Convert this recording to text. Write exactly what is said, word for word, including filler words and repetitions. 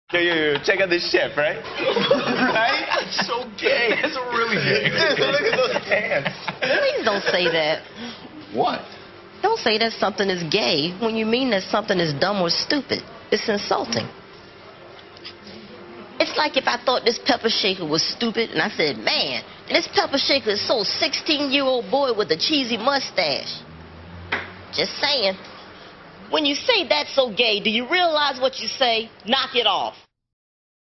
Yo, yo, yo, check out this chef, right? Right? That's so gay. That's really gay. Look at those pants. Please don't say that. What? Don't say that something is gay when you mean that something is dumb or stupid. It's insulting. It's like if I thought this pepper shaker was stupid and I said, man, this pepper shaker is so sixteen-year-old boy with a cheesy mustache. Just saying. When you say that's so gay, do you realize what you say? Knock it off.